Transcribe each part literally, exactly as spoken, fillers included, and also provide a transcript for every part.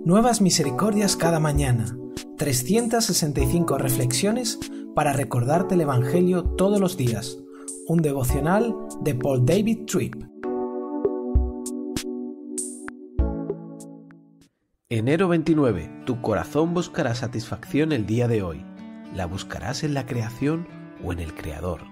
Nuevas misericordias cada mañana. trescientas sesenta y cinco reflexiones para recordarte el Evangelio todos los días. Un devocional de Paul David Tripp. Enero veintinueve. Tu corazón buscará satisfacción el día de hoy. ¿La buscarás en la creación o en el Creador?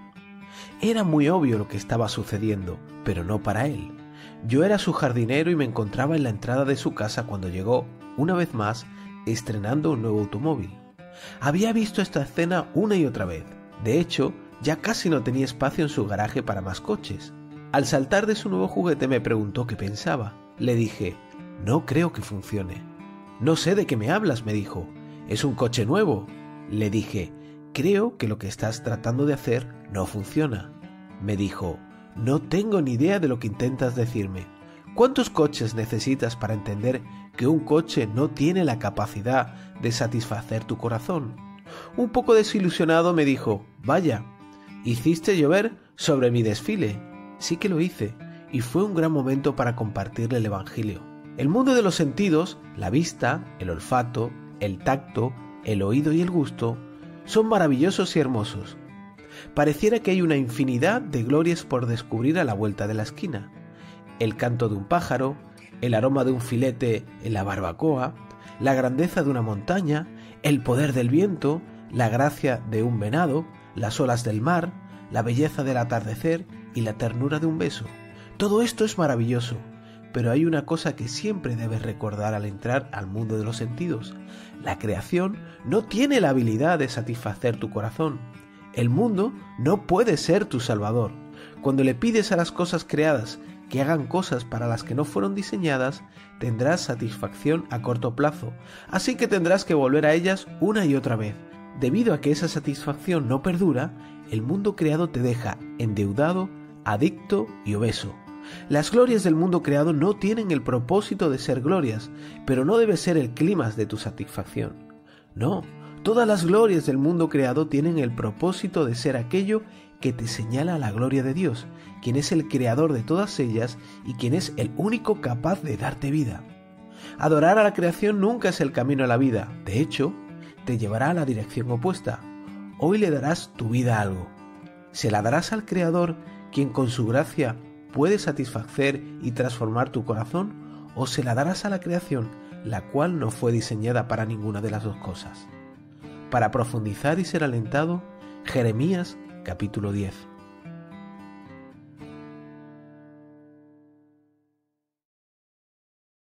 Era muy obvio lo que estaba sucediendo, pero no para él. Yo era su jardinero y me encontraba en la entrada de su casa cuando llegó, una vez más, estrenando un nuevo automóvil. Había visto esta escena una y otra vez. De hecho, ya casi no tenía espacio en su garaje para más coches. Al saltar de su nuevo juguete me preguntó qué pensaba. Le dije, no creo que funcione. No sé de qué me hablas, me dijo. Es un coche nuevo. Le dije, creo que lo que estás tratando de hacer no funciona. Me dijo, no tengo ni idea de lo que intentas decirme. ¿Cuántos coches necesitas para entender que un coche no tiene la capacidad de satisfacer tu corazón? Un poco desilusionado me dijo, vaya, hiciste llover sobre mi desfile. Sí que lo hice, y fue un gran momento para compartirle el Evangelio. El mundo de los sentidos, la vista, el olfato, el tacto, el oído y el gusto, son maravillosos y hermosos. Pareciera que hay una infinidad de glorias por descubrir a la vuelta de la esquina. El canto de un pájaro, el aroma de un filete en la barbacoa, la grandeza de una montaña, el poder del viento, la gracia de un venado, las olas del mar, la belleza del atardecer y la ternura de un beso. Todo esto es maravilloso, pero hay una cosa que siempre debes recordar al entrar al mundo de los sentidos. La creación no tiene la habilidad de satisfacer tu corazón. El mundo no puede ser tu salvador. Cuando le pides a las cosas creadas que hagan cosas para las que no fueron diseñadas, tendrás satisfacción a corto plazo, así que tendrás que volver a ellas una y otra vez. Debido a que esa satisfacción no perdura, el mundo creado te deja endeudado, adicto y obeso. Las glorias del mundo creado no tienen el propósito de ser glorias, pero no debe ser el clímax de tu satisfacción. No, todas las glorias del mundo creado tienen el propósito de ser aquello que te señala a la gloria de Dios, quien es el creador de todas ellas y quien es el único capaz de darte vida. Adorar a la creación nunca es el camino a la vida, de hecho, te llevará a la dirección opuesta. Hoy le darás tu vida a algo. ¿Se la darás al Creador, quien con su gracia puede satisfacer y transformar tu corazón, o se la darás a la creación, la cual no fue diseñada para ninguna de las dos cosas? Para profundizar y ser alentado, Jeremías capítulo diez.